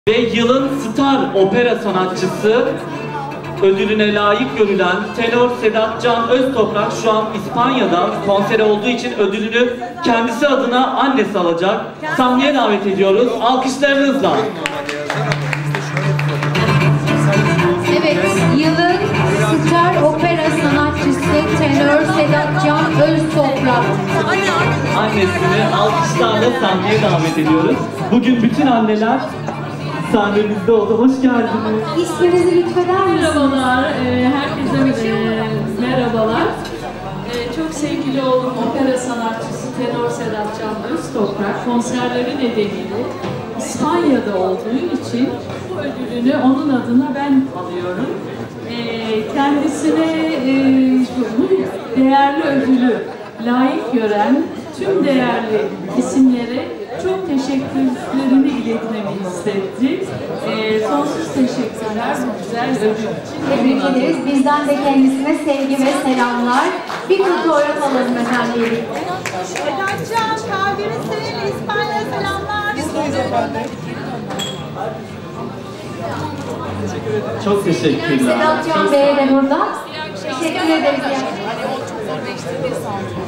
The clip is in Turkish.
Ve yılın star opera sanatçısı ödülüne layık görülen tenor Sedat Can Öztoprak şu an İspanya'da konseri olduğu için ödülünü kendisi adına annesi alacak. Sahneye davet ediyoruz. Alkışlarınızla. Evet, yılın star opera sanatçısı tenor Sedat Can Öztoprak. Annesini alkışlarla sahneye davet ediyoruz. Bugün bütün anneler sahnemizde oldu. Hoş geldiniz. İsminizi lütfeder misiniz? Merhabalar, herkese merhabalar. Çok sevgili oğlum opera sanatçısı tenor Sedat Can Öztoprak konserleri nedeniyle İspanya'da olduğu için bu ödülünü onun adına ben alıyorum. Kendisine bu değerli ödülü layık gören tüm değerli isimlere çok teşekkürlerini iletmemi istetti. Sonsuz teşekkürler bu güzel ödül için. Tebrik ederiz. Bizden de kendisine sevgi ve selamlar. Bir fotoğraf alalım efendim. Sedatcan, kalbini sevin, İspanya selamlar. Çok teşekkürler. Sedat Can Bey'e de burada. Teşekkür ederiz.